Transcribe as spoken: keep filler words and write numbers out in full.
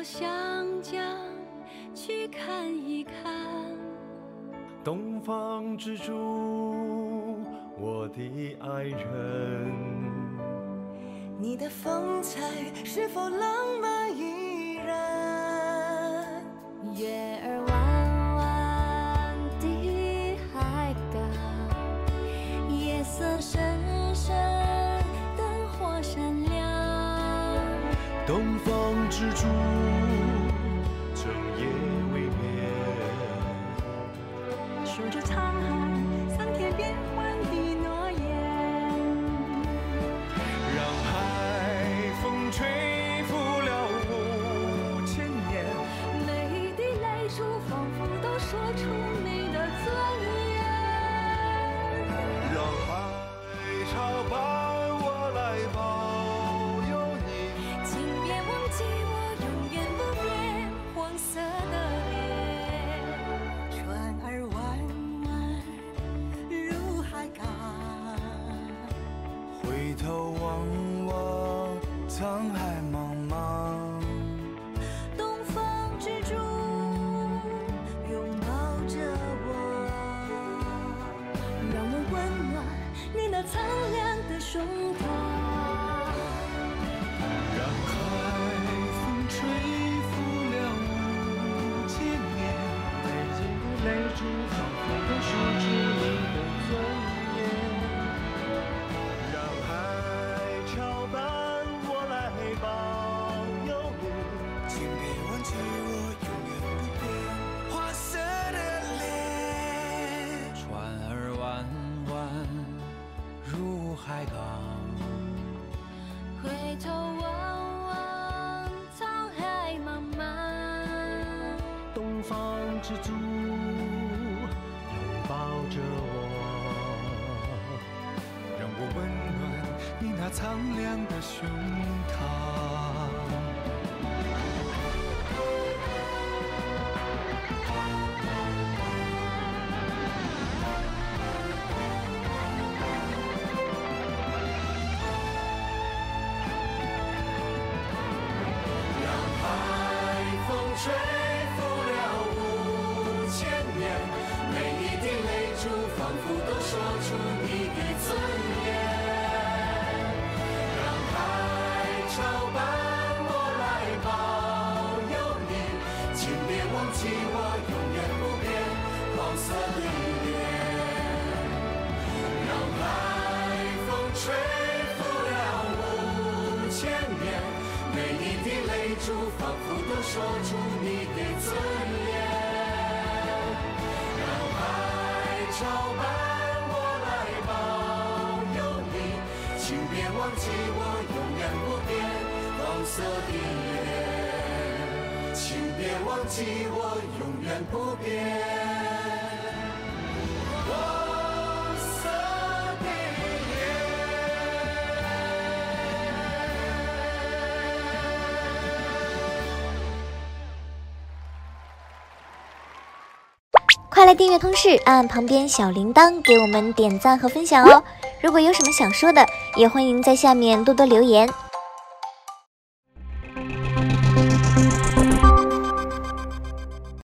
想家去看一看。 东方之珠，我的爱人， 你的风采是否浪漫依然？ 月儿弯弯的海港，夜色深深，灯火闪亮。 东方之珠，整夜未眠， 数着沧海桑田变幻的诺言， 让海风吹拂了五千年， 每滴泪珠仿佛都说出你的尊严。 让海潮伴我来保佑你， 请别忘记我永远不变黄色的脸。 船儿弯弯入海港， 回头望望沧海茫茫。 东方之珠， 拥抱着我， 让我温暖你那苍凉的胸膛。 让海风吹拂了五千年，每滴泪珠仿佛都说出你的尊严。让海潮伴我来保佑你， 请别忘记我永远不变花色的脸。 船儿弯弯入海港， 回头望望沧海茫茫。 东方之珠拥抱着我，让我温暖你那苍凉的胸膛。吹拂了五千年，每一滴泪珠仿佛都说出你的尊严。让海潮伴我来保佑你，请别忘记我永远不变黄色的脸。让海风吹拂了五千年，每一滴泪珠仿佛都说出你的尊严。让海潮伴我来保佑你，请别忘记我永远不变黄色的脸。请别忘记我永远不变黄色的脸。 快来订阅通识，按旁边小铃铛给我们点赞和分享哦！如果有什么想说的，也欢迎在下面多多留言。